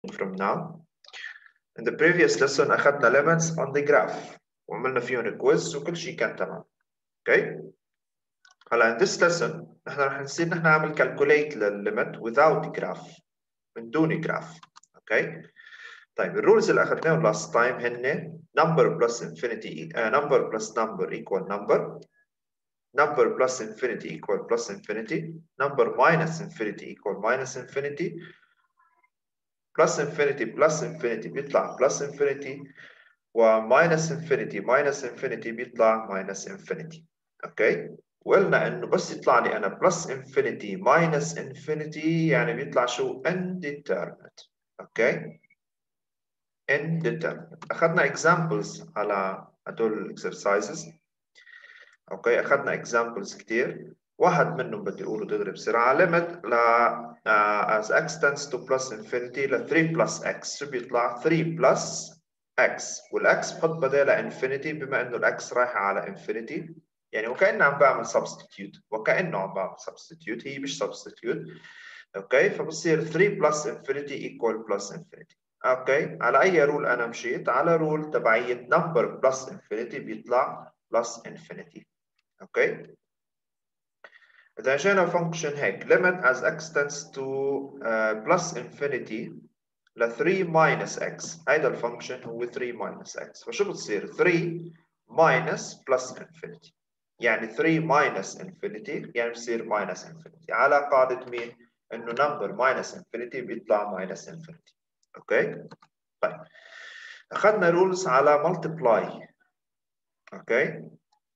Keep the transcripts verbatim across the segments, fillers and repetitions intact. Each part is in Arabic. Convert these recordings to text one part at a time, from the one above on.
from now. In the previous lesson أخذنا limits on the graph وعملنا فيهم quiz وكل شيء كان تمام. Okay. هلا in this lesson نحن رح نصير نحن نعمل calculate للlimit without graph من دون graph. Okay. طيب الرولز اللي أخذناهم last time هن number plus infinity uh, number plus number equal number, number plus infinity equal plus infinity, number minus infinity equal minus infinity, plus infinity plus infinity بيطلع plus infinity و minus infinity minus infinity بيطلع minus infinity. اوكي وقلنا انه بس يطلع لي انا plus infinity minus infinity يعني بيطلع شو indeterminate. اوكي indeterminate. اخذنا examples على هدول exercises. اوكي اخذنا examples كثير. واحد منهم بدي اقوله دغري بسرعه limit ل uh, as x tends to plus infinity ل three plus x شو بيطلع three plus x والاكس بحط بدالها infinity بما انه الاكس رايحه على infinity يعني وكانه عم بعمل substitute وكانه عم بعمل substitute هي مش substitute. اوكي فبصير three plus infinity equal plus infinity. اوكي على اي رول انا مشيت؟ على رول تبعيه number plus infinity بيطلع plus infinity. اوكي إذا جينا function هيك limit as x tends to uh, plus infinity ل three minus x هيدا الفانكشن هو three minus x فشو بتصير three minus plus infinity يعني three minus infinity يعني بصير minus infinity على قاعدة مين؟ إنه number minus infinity بيطلع minus infinity. أوكي طيب أخذنا rules على multiply. أوكي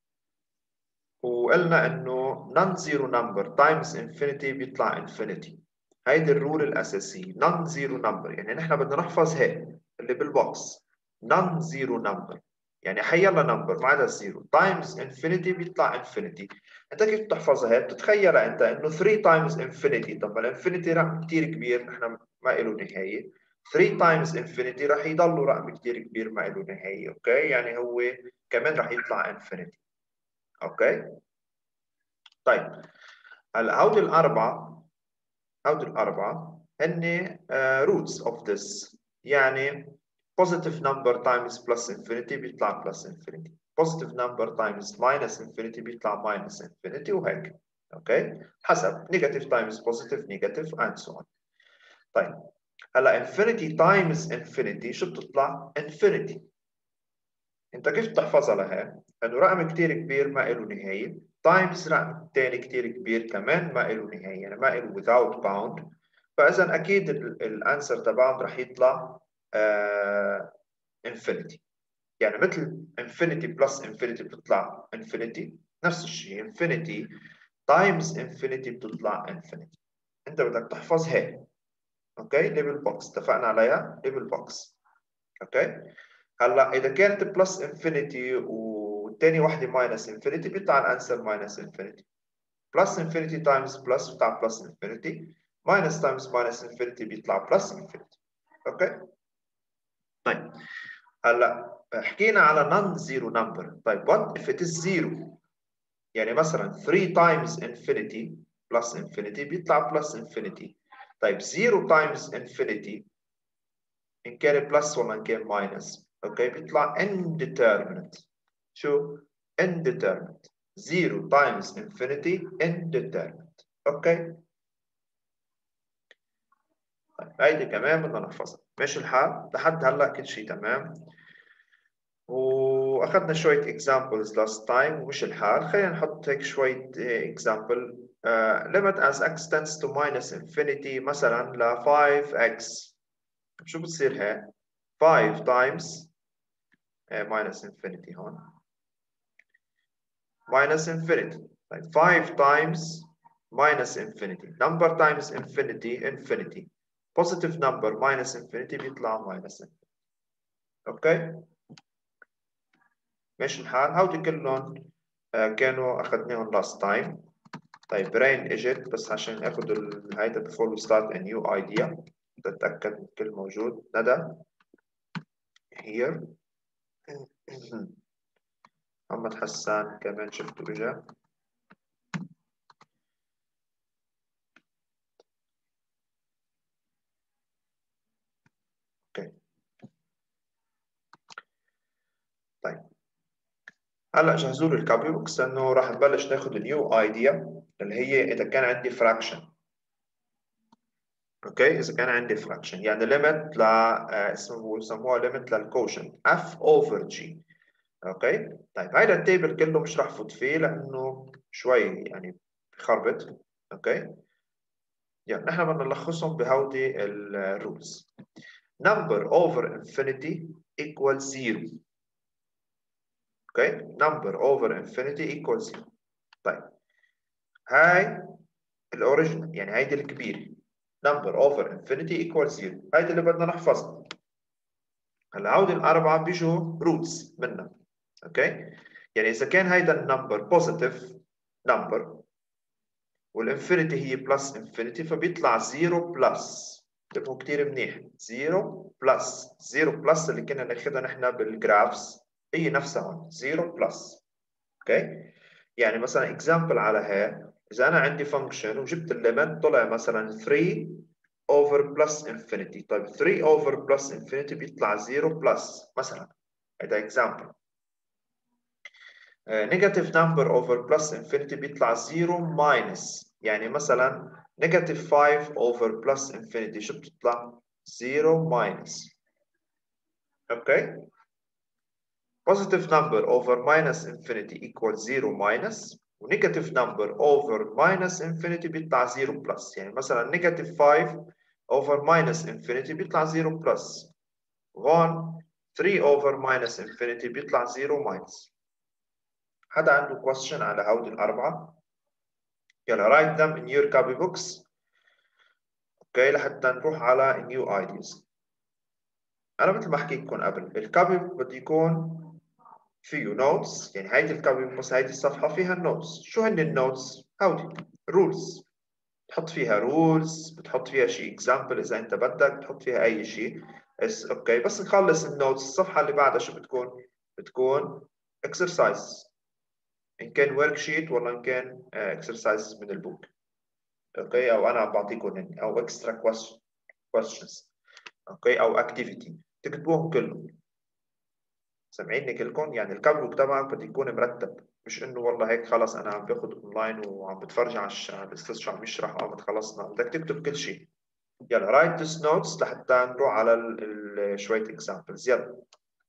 وقلنا انه non-zero number times infinity بيطلع infinity. هيدي الرول الاساسيه non-zero number يعني نحن بدنا نحفظ هيك اللي بالبوكس non-zero number يعني حيلا نمبر ما عدا الزيرو times infinity بيطلع infinity. انت كيف بتحفظها هيك؟ بتتخيلها انت انه three times infinity طب الانفينيتي رقم كثير كبير نحن ما له نهايه three times infinity رح يضل رقم كثير كبير ما له نهايه. اوكي يعني هو كمان رح يطلع infinity. اوكي طيب هلا هودي الاربعه هودي الاربعه هن uh, roots of this يعني positive number times plus infinity بيطلع plus infinity positive number times minus infinity بيطلع minus infinity وهيك. اوكي حسب negative times positive negative and so on. طيب هلا infinity times infinity شو بتطلع infinity. انت كيف بتحفظها لهي؟ انه رقم كثير كبير ما له نهايه تايمز رقم ثاني كثير كبير كمان ما له نهايه يعني ما له without bound فاذا اكيد الانسر تبعهم رح يطلع آه infinity يعني مثل infinity plus infinity بتطلع infinity نفس الشيء infinity times infinity بتطلع infinity. انت بدك تحفظ هيك. اوكي ليفل بوكس اتفقنا عليها ليفل بوكس. اوكي هلا اذا كانت بلس انفينيتي والثاني وحده ماينس انفينيتي بيطلع الانسر ماينس انفينيتي. بلس انفينيتي تايمز بلس بيطلع بلس انفينيتي ماينس تايمز ماينس انفينيتي بيطلع بلس انفينيتي. اوكي طيب هلا حكينا على non zero number. طيب what if it is zero يعني مثلا three times infinity plus infinity بيطلع plus infinity. طيب zero times infinity إن كان بلس ولا إن كان ماينس أوكي بيطلع indeterminate. شو indeterminate zero times infinity indeterminate. أوكي طيب هيدي كمان بدنا نحفظها. ماشي الحال لحد هلا كل شيء تمام واخذنا شويه examples last time ومش الحال خلينا نحط هيك شويه example. uh, limit as x tends to minus infinity مثلا ل five x شو بتصير هي five times uh, minus infinity هون minus infinity. like five times minus infinity number times infinity infinity positive number minus infinity بيطلع minus infinity. اوكي ماشي الحال هودي كلهم uh, كانوا اخذناهم last time. طيب brain اجت بس عشان اخذ هيدا before we start a new idea تتاكد من كل موجود. ندى here محمد حسان كمان شفته اجا. اوكي طيب هلا جهزوا لي الكوبي بوكس لانه راح نبلش ناخذ نيو ايديا اللي هي اذا كان عندي فراكشن. اوكي اذا كان عندي فراكشن يعني ليميت ل اسمه يسموها ليميت للكوشنت اف اوفر جي. اوكي طيب هيدا التيبل كله مش راح فوت فيه لانه شوي يعني بخربط. اوكي يعني نحن بدنا نلخصهم بهودي الرولز. number over infinity equals zero. اوكي number over infinity equals zero. طيب هاي الاوريجن يعني هيدي الكبيره number over infinity equals zero. هيدي اللي بدنا نحفظها. هلا هودي الاربعه بيجوا روتس منها. اوكي يعني اذا كان هيدا النمبر بوزيتيف نمبر والانفينيتي هي بلس انفينيتي فبيطلع زيرو بلس. انتبهوا كثير منيح زيرو بلس زيرو بلس اللي كنا ناخذها نحن بالجرافس هي نفسها هون زيرو بلس. اوكي يعني مثلا اكزامبل على هي اذا انا عندي فانكشن وجبت الليمت طلع مثلا ثري over plus infinity. طيب ثري over plus infinity بيطلع زيرو بلس مثلا. هذا example. uh, negative number over plus infinity بيطلع زيرو minus يعني مثلا negative فايف over plus infinity شو بتطلع؟ زيرو minus. اوكي positive number over minus infinity equals zero minus ونيجاتيف number over minus infinity بيطلع زيرو plus يعني مثلا negative فايف over minus infinity بيطلع زيرو plus. وهون ثري over minus infinity بيطلع زيرو minus. حدا عنده question على هودي الأربعة؟ يلا write them in your copy books. اوكي لحتى نروح على new ideas. أنا مثل ما حكيت لكم قبل الكوبي بده يكون فيه نوتس يعني هيدي الكوبي بوكس هيدي الصفحة فيها النوتس. شو هن النوتس؟ هودي رولز بتحط فيها رولز بتحط فيها شيء اكزامبل اذا انت بدك بتحط فيها اي شيء. بس اوكي بس نخلص النوتس الصفحه اللي بعدها شو بتكون؟ بتكون اكسرسايز ان كان ورك شيت ولا ان كان اكسرسايز من البوك. اوكي او انا بعطيكم او اكسترا كويستشنز. اوكي او اكتيفيتي تكتبوهم كلهم. سامعيني كلكم يعني الكابلوك تبعك بده يكون مرتب مش انه والله هيك خلص انا عم باخذ اونلاين وعم بتفرج على الاستاذ شو عم يشرح وقامت خلصنا. بدك تكتب كل شيء. يلا write this notes لحتى نروح على ال ال شوية examples. يلا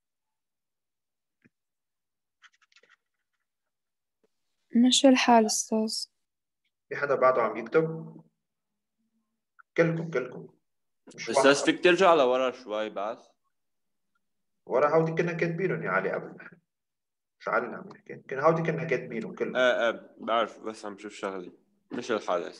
ماشي الحال أستاذ. في حدا بعده عم يكتب؟ كلكم كلكم مش واحد. استاذ فيك ترجع لورا شوي بس ورا هودي كنا كاتبينهم يا علي قبل. مش علي اللي عم يحكي كنا هودي كنا كاتبينهم كلهم. ايه ايه بعرف بس عم شوف شغلي مش الحال.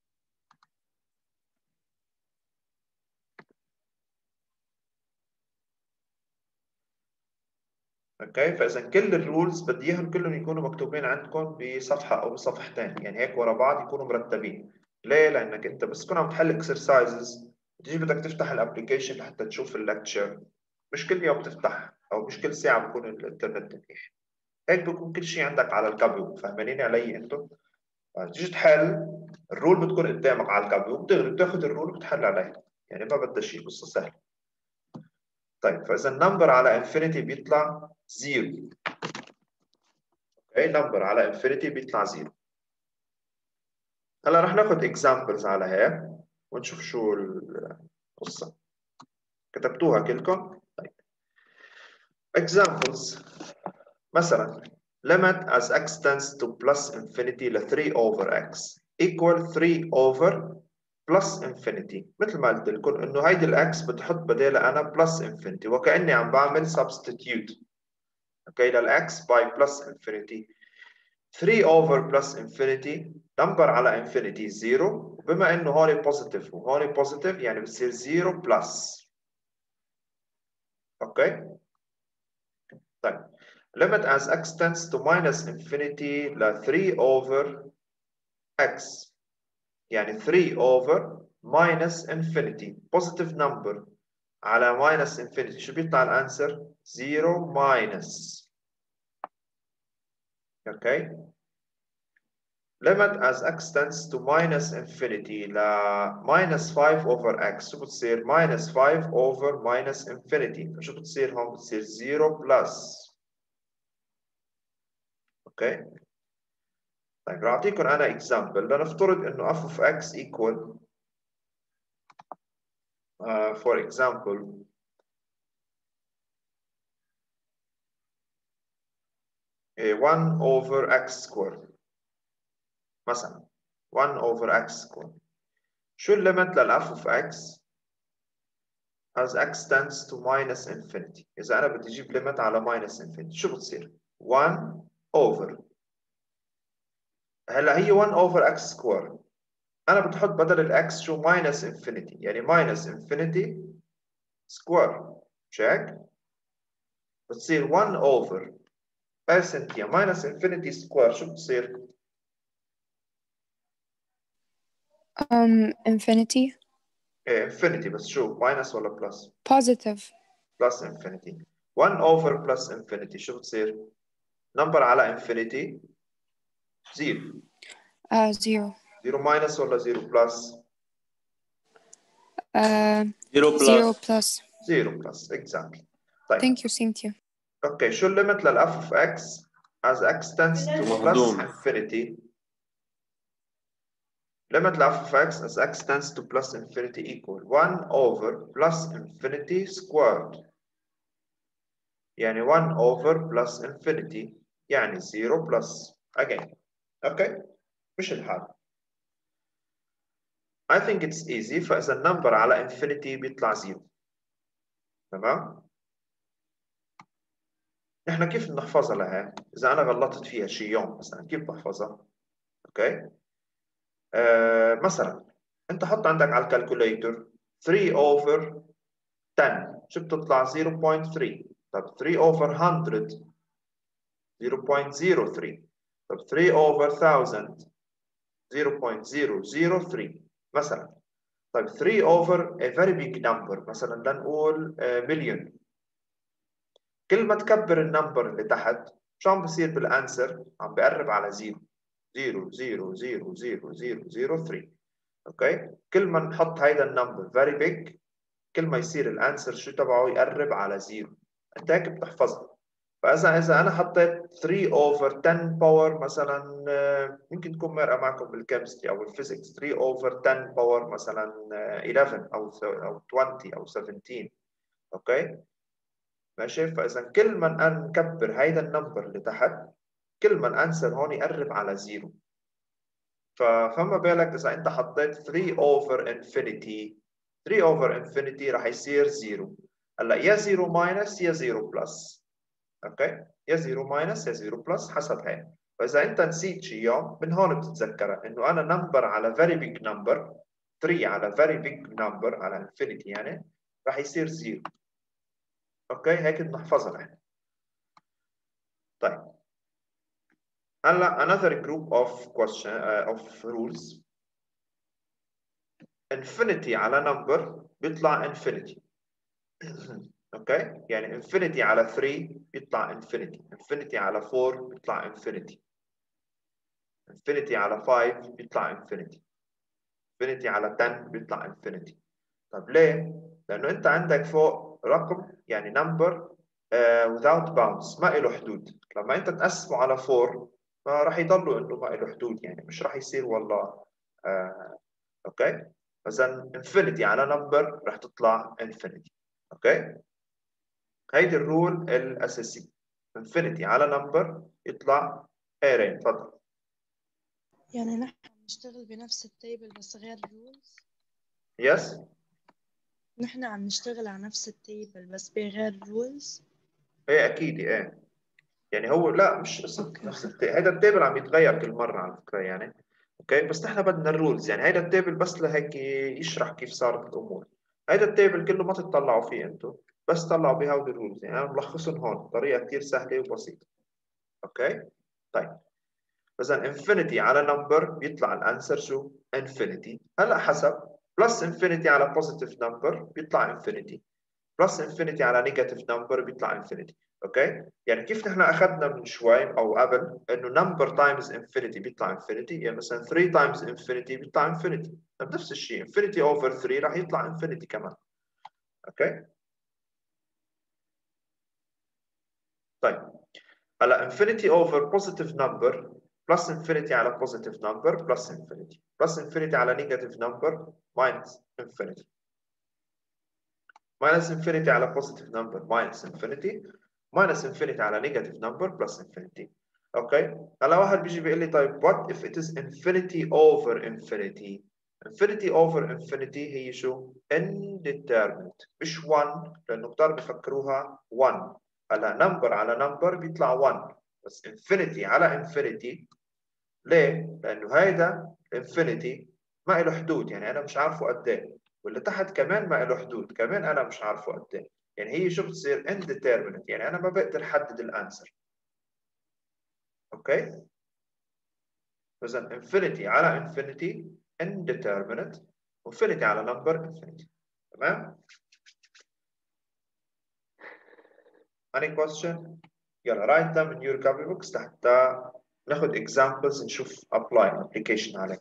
اوكي فاذا كل الرولز بدي اياهم كلهم يكونوا مكتوبين عندكم بصفحه او بصفحتين يعني هيك ورا بعض يكونوا مرتبين. ليه؟ لانك انت بس تكون عم تحل اكسرسايزز بتيجي بدك تفتح الابلكيشن لحتى تشوف اللكتشر. مش كل يوم تفتح او مش كل ساعه بكون الانترنت منيح. هيك بكون كل شيء عندك على الكابيو. فاهمين علي انتم؟ تيجي تحل الرول بتكون قدامك على الكابيو بتغري بتاخذ الرول وبتحل عليها يعني ما بدها شيء قصه سهله. طيب فاذا النمبر على انفينيتي بيطلع زيرو. اوكي نمبر على انفينيتي بيطلع زيرو. هلا رح ناخذ اكزامبلز على هيك ونشوف شو القصه. كتبتوها كلكم؟ طيب examples مثلا limit as x tends to plus infinity ل ثري over x equal ثري over plus infinity. مثل ما قلت لكم انه هيدي الاكس بتحط بدالها انا plus infinity وكاني عم بعمل substitute. اوكي للاكس by plus infinity. ثري over plus infinity نمبر على infinity زيرو وبما انه هون positive وهون positive يعني بتصير زيرو plus. اوكي طيب limit as x tends to minus infinity ل ثري over x يعني ثري over minus infinity positive number على minus infinity شو بيطلع الانسر؟ زيرو minus. اوكي limit as x tends to minus infinity ل minus five over x شو بتصير minus five over minus infinity فشو بتصير هون بتصير zero plus اوكي طيب راح اعطيكم انا example لنفترض انه f of x equal uh, for example one over x squared مثلا one over x squared شو الليمت لل f of x as x tends to minus infinity إذا أنا بدي أجيب limit على minus infinity شو بتصير one over هلا هي one over x squared أنا بتحط بدل ال x شو minus infinity يعني minus infinity square مش هيك بتصير one over بيرسنتيا minus infinity square شو بتصير um infinity إيه infinity بس شو minus ولا plus positive plus infinity one over plus infinity شو بتصير number على infinity zero uh zero zero minus ولا zero plus uh zero zero plus plus zero plus exactly طيب thank you thank you اوكي شو الليمت لل f of x as x tends to plus مهضوم. infinity limit لل f of x as x tends to plus infinity equal one over plus infinity squared يعني one over plus infinity يعني zero plus again اوكي مش الحال I think it's easy فإذا النمبر على infinity بيطلع zero تمام نحن كيف بنحفظها لها إذا أنا غلطت فيها شي يوم مثلا كيف بحفظها اوكي آه مثلا انت حط عندك على الكالكوليتر three over ten شو بتطلع zero point three طب three over one hundred zero point zero three طب three over one thousand zero point zero zero three مثلا طيب three over a very big number مثلا لنقول مليون كل ما تكبر النمبر اللي تحت شو عم بصير بالانسر عم بقرب على زيرو zero zero zero zero zero zero three اوكي كل ما نحط هيدا النمبر very big كل ما يصير الانسر شو تبعه يقرب على زيرو انت هيك بتحفظها فاذا اذا انا حطيت three over ten باور مثلا يمكن تكون مرقه معكم بالكيمستري او الفيزيكس three over ten باور مثلا eleven او او twenty او seventeen اوكي ماشي فاذا كل ما نكبر هيدا النمبر اللي تحت كل ما الانسر هون يقرب على زيرو فما بالك اذا انت حطيت three over infinity three over infinity راح يصير زيرو هلا يا زيرو ماينس يا زيرو بلس اوكي يا زيرو ماينس يا زيرو بلس حسب هيك فاذا انت نسيت شيء يوم من هون بتتذكرها انه انا نمبر على very big number three على very big number على infinity يعني راح يصير زيرو اوكي هيك بنحفظها نحن طيب هلا another group of question uh, of rules infinity على number بيطلع infinity اوكي يعني infinity على three بيطلع infinity infinity على four بيطلع infinity infinity على five بيطلع infinity infinity على ten بيطلع infinity طب ليه؟ لأنه أنت عندك فوق رقم يعني number uh, without bounds ما له حدود لما أنت تقسمه على four راح يضلوا إنه ما له حدود يعني مش راح يصير والله uh, اوكي فاذا infinity على number راح تطلع infinity اوكي هيدي الرول الاساسي infinity على number يطلع array تفضل يعني نحن نشتغل بنفس التيبل بس غير رولز يس نحن عم نشتغل على نفس التيبل بس بغير رولز ايه اكيد ايه يعني هو لا مش قصه نفس التيبل هذا التيبل عم يتغير كل مره على فكره يعني اوكي بس نحن بدنا الرولز يعني هيدا التيبل بس لهيك يشرح كيف صارت الامور هيدا التيبل كله ما تطلعوا فيه انتم بس طلعوا بهودي الرولز يعني انا ملخصهم هون بطريقه كثير سهله وبسيطه اوكي طيب فاذا infinity على number بيطلع الانسر شو infinity هلا حسب plus infinity على positive number بيطلع infinity بلس انفينيتي على نيجاتيف نمبر بيطلع انفينيتي. اوكي؟ يعني كيف نحن اخذنا من شوي او قبل انه نمبر تايمز انفينيتي بيطلع انفينيتي، يعني مثلا ثري تايمز انفينيتي بيطلع انفينيتي، نفس الشيء انفينيتي اوفر ثري راح يطلع انفينيتي كمان. اوكي؟ طيب هلا انفينيتي اوفر بوزيتيف نمبر بلس انفينيتي على بوزيتيف نمبر بلس انفينيتي، بلس انفينيتي على نيجاتيف نمبر ماينس انفينيتي، ماينس انفينيتي على بوزيتيف نمبر ماينس انفينيتي، ماينس انفينيتي على نيجاتيف نمبر بلس انفينيتي. اوكي؟ هلا واحد بيجي بيقول لي طيب what if it is infinity over infinity؟ infinity over infinity هي شو؟ indeterminate مش واحد، لانه كتار بيفكروها واحد. هلا نمبر على نمبر بيطلع واحد، بس infinity على infinity ليه؟ لانه هيدا infinity ما له حدود، يعني انا مش عارفه قد ايه، واللي تحت كمان ما له حدود، كمان انا مش عارفه قد ايه. يعني هي شو بتصير indeterminate، يعني انا ما بقدر احدد الانسر. اوكي؟ اذا infinity على infinity indeterminate، infinity على number infinity. تمام؟ any question؟ يلا write them in your copy books حتى ناخذ examples نشوف apply application عليه.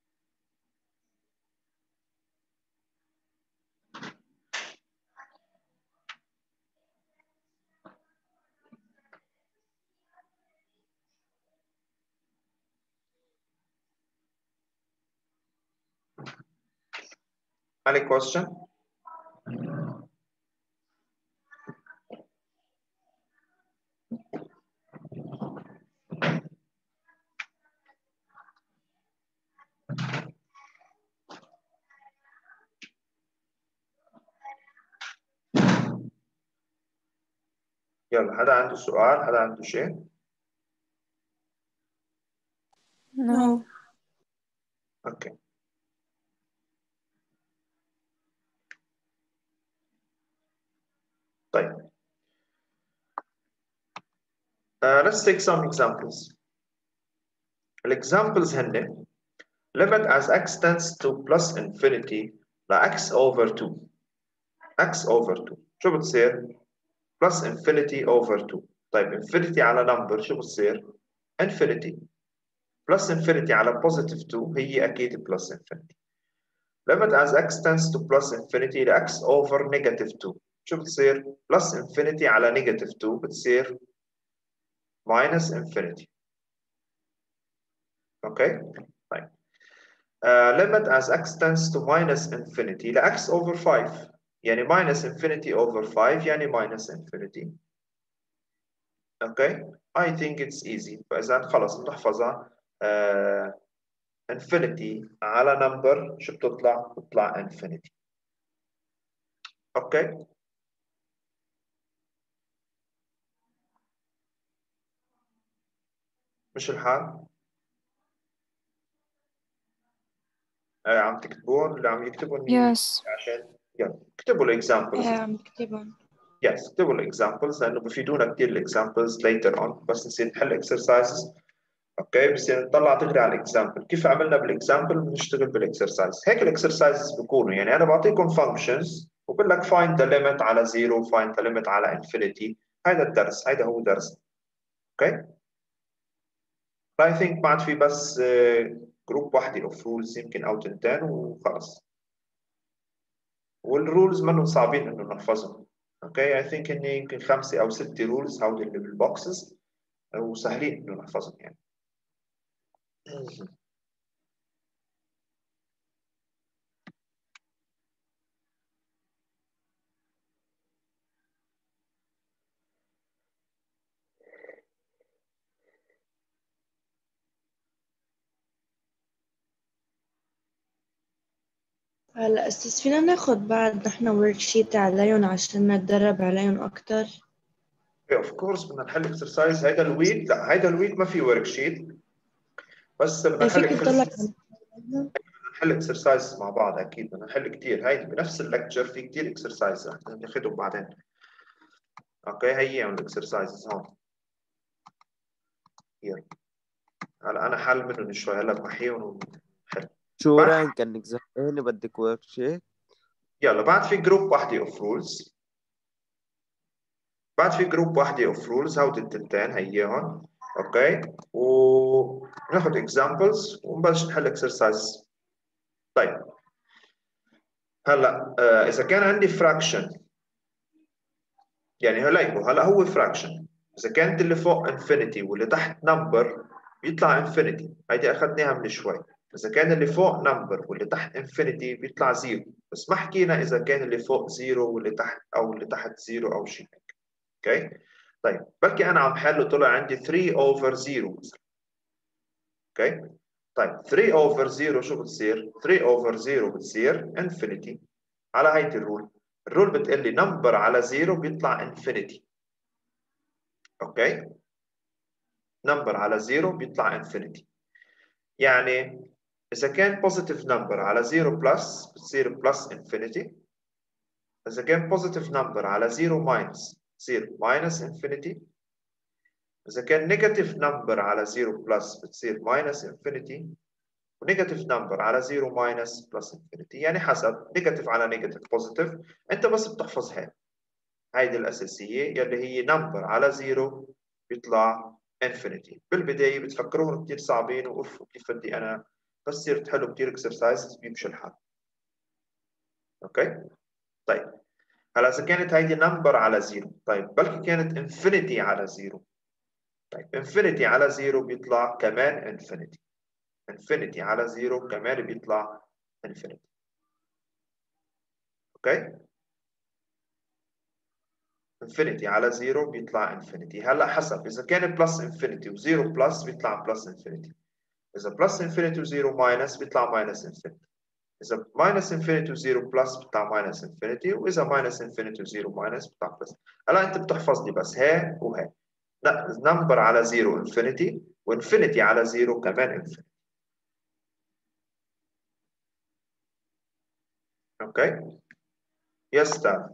any question؟ يلا حدا عنده سؤال؟ حدا عنده شيء؟ No. اوكي. طيب. Uh, let's take some examples. الexamples هن limit as x tends to plus infinity ل x over two. x over two شو بتصير؟ plus infinity over two. طيب infinity على number شو بتصير؟ infinity. plus infinity على positive two هي أكيد plus infinity. limit as x tends to plus infinity ل x over negative two شو بتصير؟ plus infinity على negative two بتصير minus infinity. اوكي؟ طيب. Uh, limit as x tends to minus infinity ل x over five، يعني minus infinity over five يعني minus infinity. اوكي؟ I think it's easy. فإذا خلص بنحفظها. uh, infinity على number شو بتطلع؟ بتطلع infinity. اوكي؟ مش الحال؟ آه عم تكتبون اللي عم يكتبون Yes. عشان يلا اكتبوا الاكزامبلز. إيه عم بكتبهم. يس اكتبوا الاكزامبلز لانه بفيدونا كثير الاكزامبلز later on، بس نصير نحل exercises. اوكي بصير نطلع تقرا على الاكزامبل، كيف عملنا بالاكزامبل بنشتغل بالاكسرسايز. هيك الاكسرسايزز بيكونوا، يعني انا بعطيكم فانكشنز وبقول لك find the limit على زيرو find the limit على انفينيتي. هذا الدرس، هذا هو درس. اوكي I think ما عاد في بس جروب واحده اوف رولز يمكن او تنتين وخلص، والرولز منهم صعبين انه نحفظهم. اوكي I think اني يمكن خمسه او سته رولز هودي اللي بالبوكسز وسهلين انه نحفظهم يعني. هلا استاذ فينا ناخد بعد نحن ورك شيت عليهم عشان نتدرب عليهم اكتر. اوف كورس بدنا نحل اكسرسايز هيدا الويك. لا هيدا الويك ما في ورك شيت، بس بدنا نحل فيك تضلك بدنا نحل اكسرسايز مع بعض. اكيد بدنا نحل كثير. هيدي بنفس اللكتشر في كثير اكسرسايز رح ناخذهم بعدين. اوكي هيهم الاكسرسايزز هون. يلا هلا انا حل منهم شوي هلا بمحيهم ونحل. شو بعد رانك انك زهقان بدك ورك شيت؟ يلا بعد في جروب وحده اوف رولز. بعد في جروب واحدة اوف رولز، هودي التلتين هيهم. اوكي، وناخذ اكزامبلز ونبلش نحل اكسرسايز. طيب هلا آه اذا كان عندي فراكشن، يعني هلا هلا هو فراكشن، اذا كانت اللي فوق انفينيتي واللي تحت نمبر بيطلع انفينيتي، هيدي اخذناها من شوي. اذا كان اللي فوق نمبر واللي تحت انفينيتي بيطلع زيرو، بس ما حكينا اذا كان اللي فوق زيرو واللي تحت او اللي تحت زيرو او شيء هيك. اوكي طيب بلكي انا عم حل وطلع عندي ثري اوفر زيرو مثلا. اوكي طيب ثري اوفر زيرو شو بتصير؟ ثري اوفر زيرو بتصير انفينيتي على هيدي الرول. الرول بتقول لي نمبر على زيرو بيطلع انفينيتي. اوكي نمبر على زيرو بيطلع انفينيتي، يعني اذا كان بوزيتيف نمبر على زيرو بلس بتصير بلس انفينيتي، اذا كان بوزيتيف نمبر على زيرو ماينس بتصير ماينس انفينيتي، اذا كان نيجاتيف نمبر على زيرو بلس بتصير ماينس انفينيتي، ونيجاتيف نمبر على زيرو ماينس بلس انفينيتي، يعني حسب نيجاتيف على نيجاتيف بوزيتيف. انت بس بتحفظ هاي هيدي الاساسيه يلي هي نمبر على زيرو بيطلع انفينيتي. بالبدايه بتفكروهم كثير صعبين واوف كيف بدي انا، بس صرت تحلوا كثير اكسرسايز بيمشي الحال. اوكي طيب هلا اذا كانت هيدي نمبر على زيرو، طيب بلكي كانت انفينيتي على زيرو. طيب انفينيتي على زيرو بيطلع كمان انفينيتي، انفينيتي على زيرو كمان بيطلع انفينيتي. اوكي انفينيتي على زيرو بيطلع انفينيتي. هلا حسب اذا كان بلس انفينيتي وزيرو بلس بيطلع بلس انفينيتي، اذا بلس انفينيتي وزيرو ماينس بيطلع ماينس انفينيتي، اذا ماينس انفينيتي وزيرو بلس بيطلع ماينس انفينيتي، واذا ماينس انفينيتي وزيرو ماينس بيطلع بلس. هلا انت بتحفظ لي بس هي وهي، نمبر على زيرو انفينيتي وانفينيتي على زيرو كمان انفينيتي. اوكي يس تمام.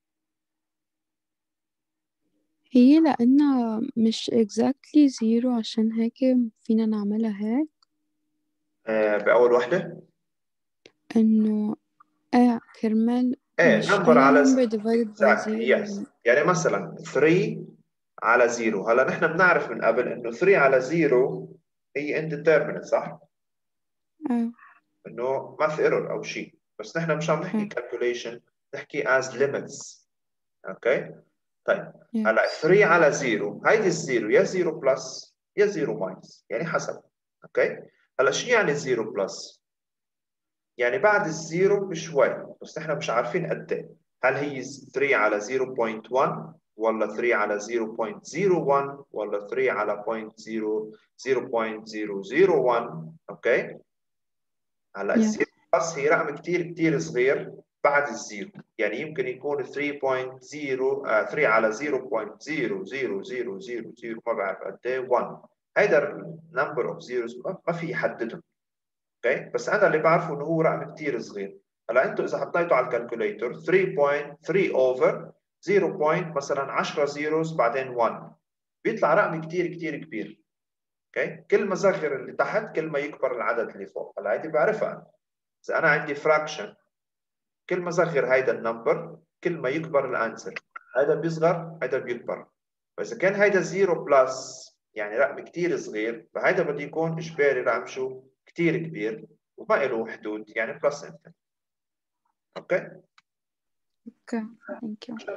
هي لأنها مش exactly زيرو عشان هيك فينا نعملها هيك. آه بأول وحدة إنه آه كرمال ايه مش نمبر أي على number divided by exactly zero. yes. يعني مثلا ثري على زيرو، هلا نحن بنعرف من قبل انه ثري على زيرو هي indeterminate صح؟ آه انه ماث ايرور او شيء، بس نحن مش عم نحكي آه calculation، نحكي as limits. اوكي طيب هلا yes ثري على زيرو، هيدي الزيرو يا زيرو بلس يا زيرو ماينس، يعني حسب. اوكي هلا شو يعني زيرو بلس؟ يعني بعد الزيرو بشوي، بس نحن مش عارفين قد ايه. هل هي ثري على زيرو بوينت ون ولا ثري على زيرو بوينت زيرو ون ولا ثري على زيرو بوينت زيرو زيرو ون؟ اوكي هلا yeah الزيرو بلس هي رقم كثير كثير صغير بعد الزيرو، يعني يمكن يكون ثري بوينت زيرو ثري على زيرو بوينت زيرو زيرو زيرو زيرو زيرو ما بعرف قد ايه ون. هيدا النمبر اوف زيروز ما في يحددهم. اوكي بس انا اللي بعرفه انه هو رقم كثير صغير. هلا انتم اذا حطيتوا على الكالكوليتر ثري بوينت ثري اوفر زيرو بوينت مثلا عشرة زيروز بعدين ون، بيطلع رقم كثير كثير كبير. اوكي كل ما صغر اللي تحت كل ما يكبر العدد اللي فوق. هلا هيدي بعرفها، اذا انا عندي فراكشن كل ما صغر هيدا النمبر كل ما يكبر الانسر، هيدا بيصغر هيدا بيكبر. فاذا كان هيدا زيرو بلس يعني رقم كثير صغير، فهيدا بده يكون اجباري رقم شو كثير كبير وما له حدود، يعني بلس انفينيتي. اوكي okay thank you.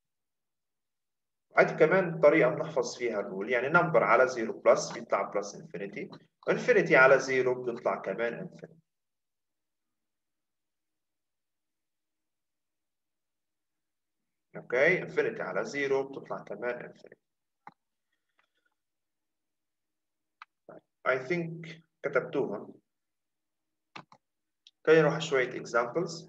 هذه كمان طريقه بنحفظ فيها الرول، يعني نمبر على زيرو بلس بيطلع بلس انفينيتي، انفينيتي على زيرو بتطلع كمان انفينيتي. اوكي انفينيتي على زيرو بتطلع كمان انفينيتي. I think كتبتوها. خلينا نروح شوية examples.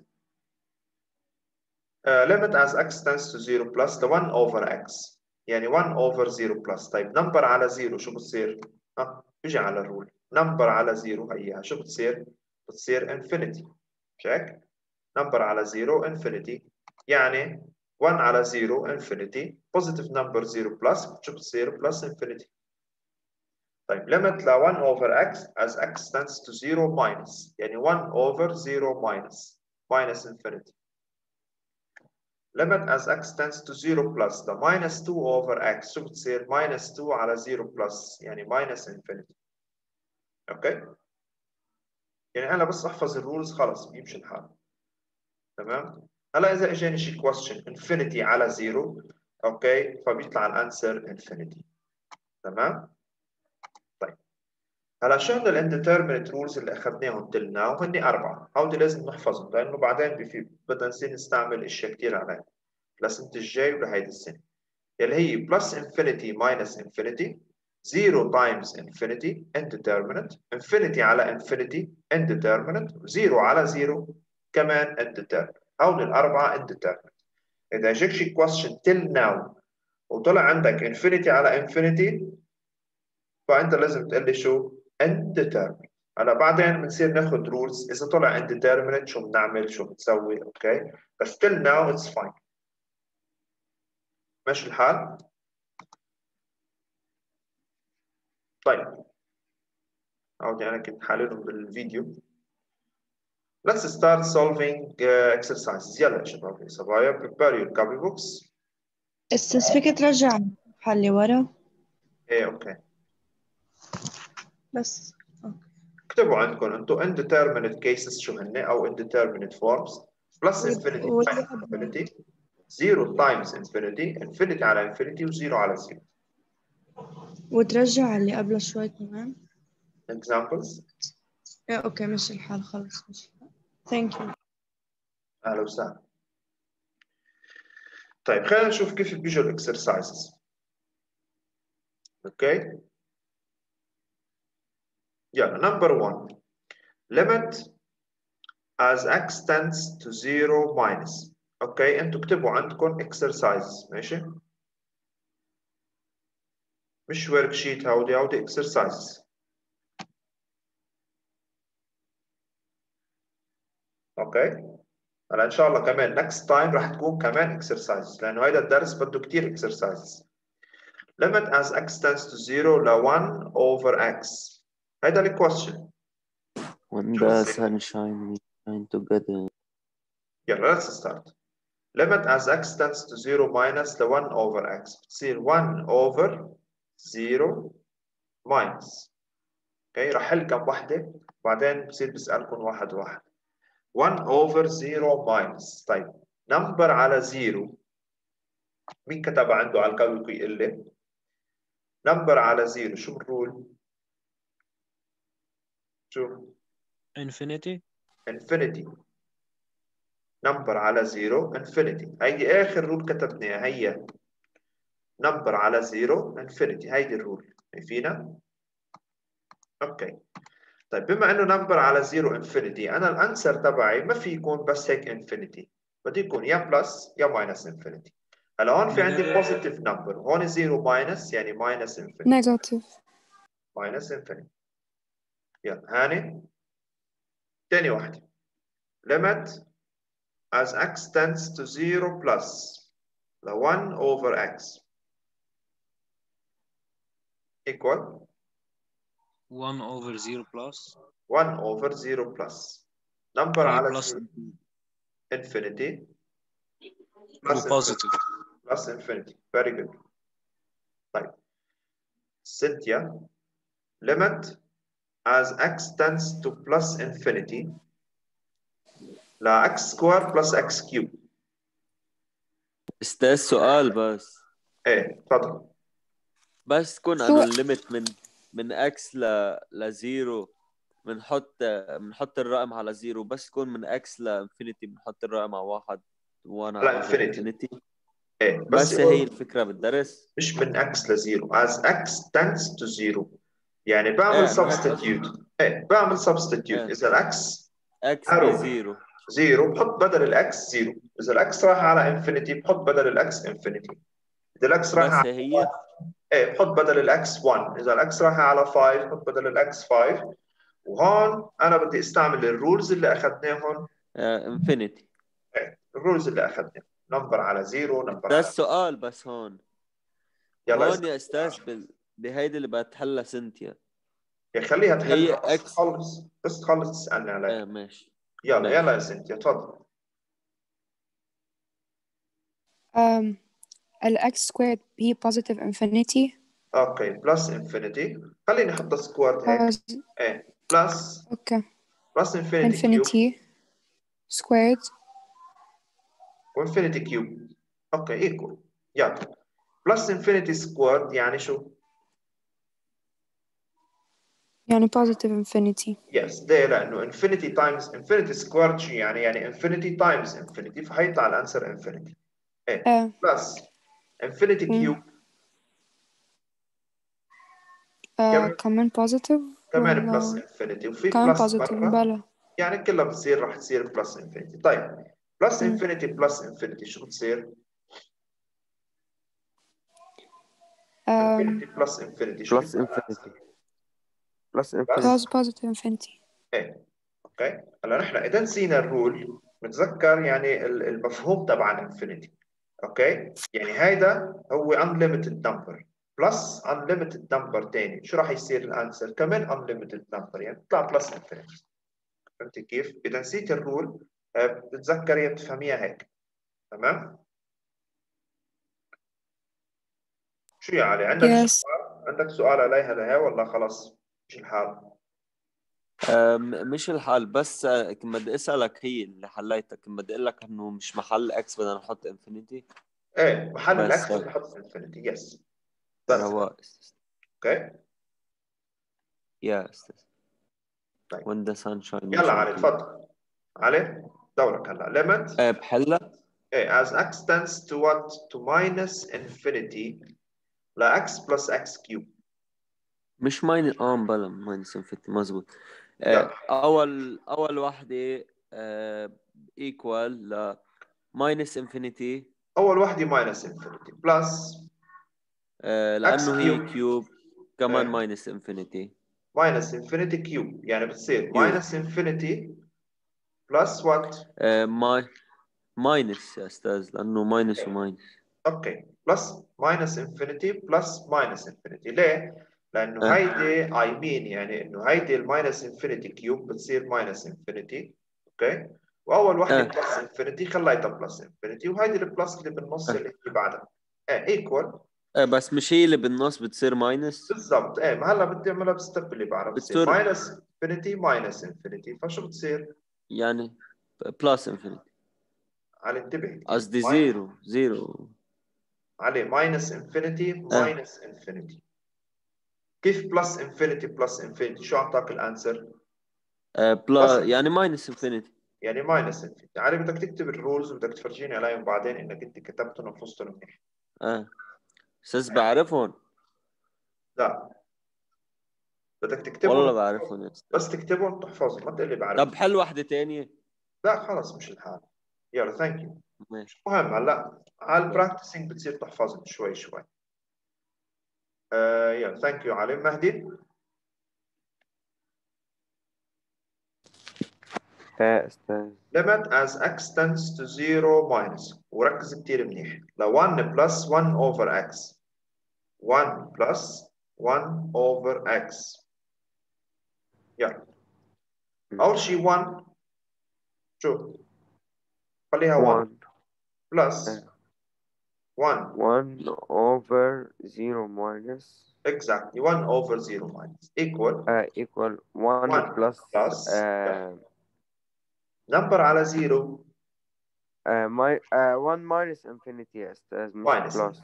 Uh, limit as x tends to zero plus the one over x، يعني one over zero plus. طيب number على زيرو شو بتصير؟ ها بيجي على الرول، number على زيرو هيها شو بتصير؟ بتصير infinity. check number على زيرو infinity، يعني one على زيرو infinity، positive number zero plus شو بتصير؟ plus infinity. طيب limit ل one over x as x tends to zero minus، يعني one over zero minus minus infinity. limit as x tends to zero plus the minus two over x شو بتصير minus two على zero plus يعني minus infinity. اوكي يعني انا بس احفظ الرولز خلص بيمشي الحال. تمام. هلا اذا اجاني شي question infinity على zero اوكي فبيطلع الانسر infinity. تمام. طيب هلا شو هن الانديترمينت رولز اللي اخذناهم till now؟ هن اربعه، هودي لازم نحفظهم لانه بعدين بفي بدنا نصير نستعمل اشياء كثير عليهم للسنه الجاي ولهيدي السنه، اللي هي plus infinity minus infinity، zero times infinity indeterminate، infinity على infinity indeterminate، zero على zero كمان indeterminate. هول الاربعه indeterminate. اذا اجاك شي question till now وطلع عندك infinity على infinity فانت لازم تقول لي شو indeterminate. هلا بعدين بنصير ناخذ رولز اذا طلع indeterminate شو بنعمل شو بنسوي. اوكي بس till now it's fine. ماشي الحال؟ طيب عودي انا كنت حاللهم بالفيديو. Let's start solving uh, exercises. يلا يا شباب يا صبايا prepare your copy books. استاذ فيك ترجع الصفحة اللي ورا ايه اوكي. بس. أوكي. اكتبوا عندكم انتم indeterminate cases شو هن او indeterminate forms plus infinity و- minus infinity zero times infinity infinity على infinity وزيرو على zero. وترجع اللي قبل شوي كمان. examples. ايه اوكي ماشي الحال خلص ماشي الحال. ثانك يو. اهلا وسهلا. طيب خلينا نشوف كيف بيجوا الاكسرسايزز. اوكي يلا number one limit as x tends to zero minus. اوكي انتوا اكتبوا عندكم exercises. ماشي مش ورك شيت، هودي هودي exercises. اوكي هلا ان شاء الله كمان next time راح تكون كمان exercises لانه هيدا الدرس بده كثير exercises. limit as x tends to zero ل one over x. هيدا ال question. When شو the بتصير؟ sun shine, we shine together. يلا let's start. limit as x tends to zero minus ل one over x بتصير one over zero minus. اوكي راح حل كم وحده بعدين بصير بسألكم واحد واحد. one over zero minus. طيب نمبر على زيرو مين كتب عنده على الكالكو يقول لي؟ نمبر على زيرو شو الرول؟ شو؟ infinity. infinity. نمبر على زيرو infinity. هيدي آخر رول كتبناها هي نمبر على زيرو infinity. هيدي الرول شايفينها؟ اوكي طيب بما انه نمبر على زيرو infinity انا الانسر تبعي ما في يكون بس هيك infinity، بده يكون يا بلس يا ماينس infinity. هلا هون في عندي بوزيتيف نمبر هون زيرو ماينس يعني ماينس infinity. نيجاتيف. ماينس infinity. يلا هاني تاني واحدة limit as x tends to zero plus the one over x equal one over zero plus one over zero plus number هي على plus zero infinity و plus positive. infinity plus infinity. Very good. طيب Cynthia limit as x tends to plus infinity لا x square plus x cube. استاذ سؤال بس ايه تفضل. بس تكون هو انه الليمت من من اكس ل لزيرو بنحط بنحط الرقم على زيرو، بس تكون من اكس لانفينيتي بنحط الرقم على واحد وانا على على infinity. انفينيتي. ايه بس بس هي الفكرة بالدرس مش من x لزيرو as x tends to zero يعني بعمل ايه ما هيك substitute. ايه بعمل substitute. ايه اذا الاكس اكس arrow بزيرو زيرو بحط بدل الاكس زيرو، اذا الاكس راح على انفينيتي بحط بدل الاكس انفينيتي، اذا الاكس راح بس على هي ايه بحط بدل الاكس واحد، اذا الاكس راح على خمسة بحط بدل الاكس خمسة. وهون انا بدي استعمل الرولز اللي اخذناهم. انفينيتي. ايه الرولز اللي اخذناهم نمبر على زيرو نمبر ده على السؤال بس هون يلا هون اسمع. يا استاذ بال... بهيدي اللي بتحلى سنتيا يا خليها تحل هي بس اكس. تخلص بس تخلص تسالني ايه عليها. ماشي يلا ماشي. يلا يا سنتيا تفضل. um, ال x squared هي positive infinity. اوكي بلس انفينيتي، خليني احط سكوارد هيك. Pos- ايه بلس okay. بلس انفينيتي كيوب infinity squared. وانفينيتي كيوب. اوكي ايكوال. يلا بلس انفينيتي سكوارد يعني شو؟ يعني positive infinity. يس ليه؟ لانه انفينيتي تايمز انفينيتي سكوارد شو يعني؟ يعني انفينيتي تايمز انفينيتي، فحيطلع الانسر انفينيتي. ايه آه. بلس انفينيتي مم. كيوب آه. كم كمان positive كمان بلس ولا انفينيتي، وفي كمان بلس positive برا بلا. يعني كلها بتصير راح تصير بلس انفينيتي. طيب بلس مم. انفينيتي بلس انفينيتي شو بتصير؟ um, انفينيتي بلس انفينيتي شو بلس بيطلع الانسر؟ انفينيتي بلس بلس انفينيتي pos- positive infinity. ايه اوكي. هلا نحن اذا نسينا الرول بنتذكر يعني ال- المفهوم تبع الانفينيتي. اوكي يعني هيدا هو unlimited number بلس unlimited number تاني، شو راح يصير الانسر؟ كمان unlimited number يعني بيطلع بلس انفينيتي. فهمتي كيف؟ اذا نسيت الرول آه، بتتذكري بتفهميها هيك. تمام؟ شو يا علي عندك yes. سؤال؟ عندك سؤال عليها لها ولا خلص مش الحال؟ آه، م- مش الحال، بس آه، كنت بدي اسالك، هي اللي حليتها كنت بدي اقول لك انه مش محل اكس بدنا نحط انفينيتي. ايه محل بس الاكس هيك بنحط انفينيتي. يس بس رواق. اوكي. يا استاذ طيب when the sun shines يلا علي gently. تفضل. علي دورك هلا. limit آه، بحلها. ايه as x tends to what to minus infinity ل x plus x cube. مش ماين اه بلا ماينس انفينيتي مزبوط. يلا آه، اول اول واحده ايكوال ل ماينس انفينيتي، اول وحده minus infinity plus x لانه هي cube. كيوب كمان ايه ماينس انفينيتي minus infinity cube يعني بتصير كيوب. minus infinity plus what؟ ماي ماينس يا استاذ، لانه ماينس وماينس. اوكي plus minus infinity plus minus infinity. ليه؟ لانه آه. هيدي I mean يعني انه هيدي الماينس infinity cube بتصير minus infinity. اوكي واول وحده آه. بلس انفينيتي خليتها بلس انفينيتي، وهيدي البلس اللي بالنص آه. اللي هي بعدها ايه ايكوال. آه. بس مش هي اللي بالنص بتصير ماينس، بالضبط ايه. ما هلا بدي اعملها بالستب اللي بعدها بتصير بتصير ماينس انفينيتي ماينس انفينيتي، فشو بتصير؟ يعني بلس انفينيتي. علي انتبه كثير. قصدي زيرو زيرو. علي ماينس انفينيتي آه. ماينس انفينيتي. كيف بلس انفينيتي بلس انفينيتي؟ شو اعطاك الانسر؟ آه. بلس بلا يعني ماينس انفينيتي. يعني ماينس انفينيتي. علي بدك تكتب الرولز وبدك تفرجيني عليهم بعدين انك انت كتبتهم وحفظتهم منيح. اه استاذ بعرفهم، لا بدك تكتبهم والله وتحفظهم. بعرفهم يا استاذ. بس تكتبهم وتحفظهم، ما تقول لي طب بعرفهم. حل واحدة تانية. لا خلص مش الحال. يلا ثانك يو. ماشي. مهم هلا على البراكتسنج بتصير تحفظهم شوي شوي. آه يلا ثانك يو علي. مهدي اه استاذ. limit as x tends to zero minus، وركز كتير منيح ل one plus one over x. one plus one over x. يلا أول شيء one شو خليها one one plus اه one one over zero minus exactly one over zero minus equal اه equal one one plus plus اه number على zero اه my اه one minus infinity يا استاذ مش minus plus.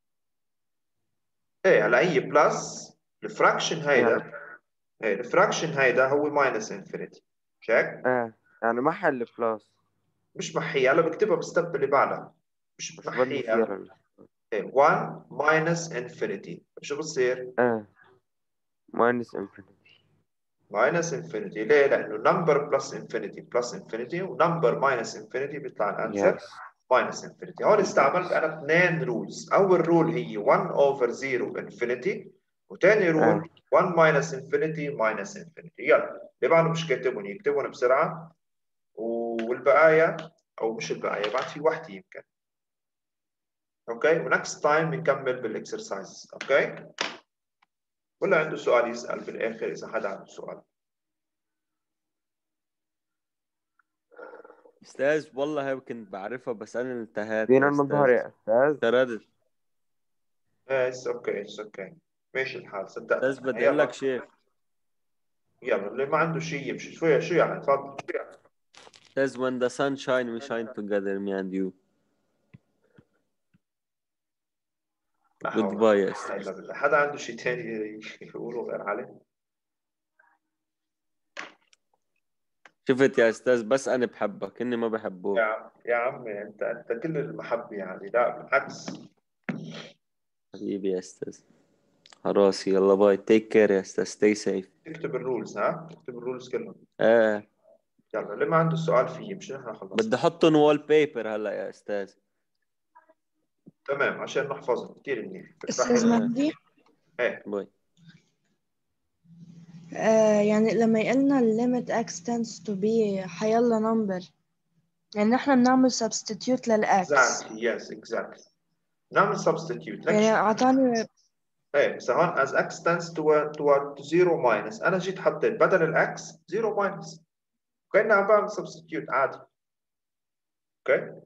ايه هلا هي بلس الفراكشن هيدا. يعني ايه الفراكشن هيدا هو minus infinity. شيك اه يعني محل plus مش محيها. هلا بكتبها بالستب اللي بعدها مش مش بدي فيها محيها. ال- إيه one minus infinity شو بصير؟ اه minus infinity. minus infinity. ليه؟ لأنه number plus infinity plus infinity و number minus infinity بيطلع الأنسر yes minus infinity. هون استعملت yes أنا اثنين رولز. أول رول هي one over zero infinity، وثاني اه رول one minus infinity minus infinity. يلا اللي بعده مش كاتبهم يكتبهم بسرعة، والبقايا أو مش البقايا بعد في وحدة يمكن. اوكي ونكست تايم بنكمل بالاكسرسايزز. اوكي ولا عنده سؤال يسأل بالاخر اذا حدا عنده سؤال؟ استاذ والله هاي كنت بعرفها بس انا انتهيت فينا يا نظهر استاذ. يا أستاذ؟ تردد. اتس اوكي اتس اوكي ماشي الحال صدقت. استاذ بدي اقول لك شيء. يلا اللي ما عنده شيء يمشي. شو شو يعني تفضل. استاذ when the sun shine we shine together me and you. لا حول goodbye يا ولا استاذ. قوة إلا بالله. حدا عنده شيء ثاني يقوله غير علي؟ شفت يا استاذ بس انا بحبك اني ما بحبوك. يا عم يا عمي انت انت كل المحبة يعني. لا بالعكس. حبيبي يا استاذ. راسي يلا باي تيك كير يا استاذ stay safe. تكتب الرولز ها تكتب الرولز كلهم. ايه يلا اللي ما عنده سؤال فيه يمشي. نحن خلصنا. بدي احطهم وول بيبر هلا يا استاذ. تمام عشان نحفظهم كثير منيح. فكرة أستاذ حلوة. مهدي، ايه باي. آه يعني لما يقلنا ال limit x tends to be حيلا number، يعني نحن بنعمل substitute لل x. exactly yes exactly. نعمل substitute. لك يعني شو- أعطاني ايه بس هون as x tends toward toward zero minus انا جيت حطيت بدل الاكس zero minus كأني عم بعمل substitute عادي. اوكي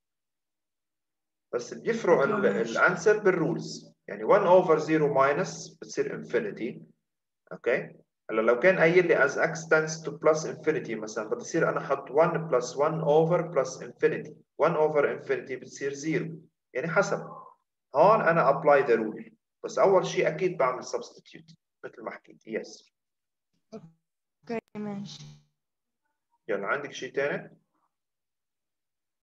بس بيفرق أوكي، ماشي. الانسر بالرولز. يعني one over zero minus بتصير infinity. اوكي هلا لو كان قايل لي as x tends to plus infinity مثلا بدي يصير انا احط one plus one over plus infinity. one over infinity بتصير zero. يعني حسب. هون انا apply the rule بس اول شيء اكيد بعمل substitute مثل ما حكيت. يس أوكي ماشي. يلا عندك شيء ثاني؟